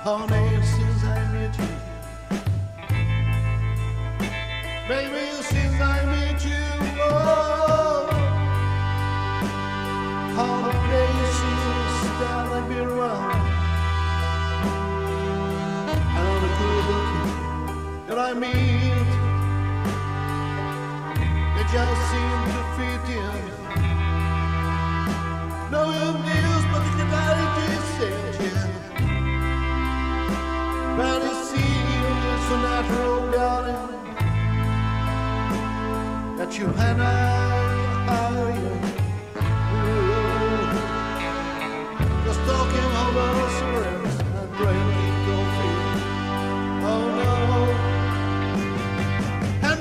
honey, since I met you. Baby, since I met you, oh, all the places that I've been around, and all the good looking that I meet, they just seem to fit in. No news, but the reality said, yeah. But it seems so natural, darling, that you and I just talking over cigarettes and drinking coffee. Oh no, and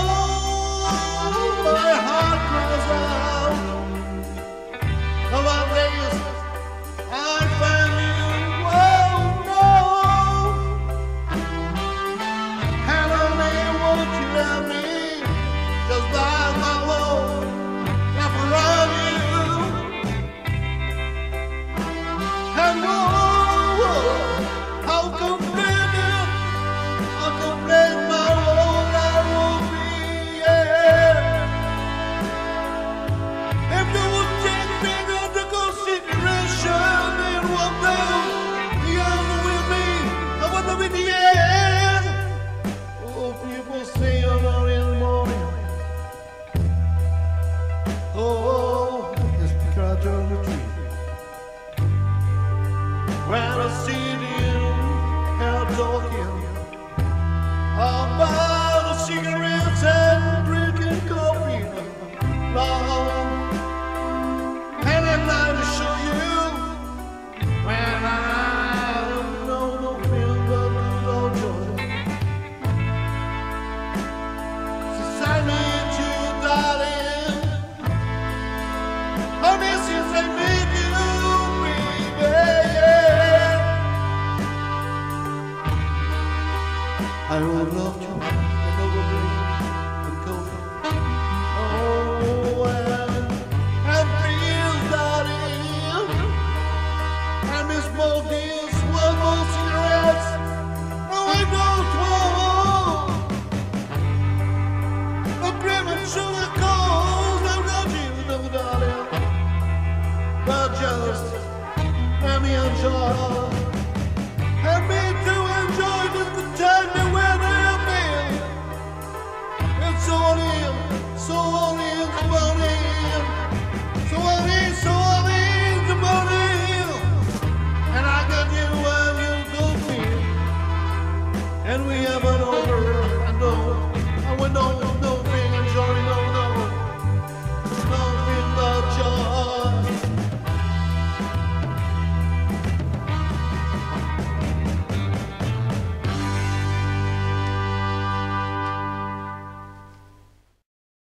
oh, my heart cries out. About days I find you, oh no, and only won't you love me? Just like my love, never run you. And how complete my love I will be, yeah. If you would take me into consideration, then one day the end will be, I want to be the end. Oh, people say I'm not in the morning. Oh, it's because I turn the tree. When I see you out talking about the cigarettes and drinking coffee, long, and at night to show you when I don't know no fear but no joy. Since I met you, darling, honey, since I met you, baby, I will love you and overdrink and coffee. Oh, and please, darling, and Miss Maltese, one more cigarettes. No, I don't want no cream and sugar cold. I got you, no, darling, but just let me enjoy. And me to enjoy this good time where they've been. It's so in, so in, so in, so in, so in, so in. And I got you and you go feel. And we have a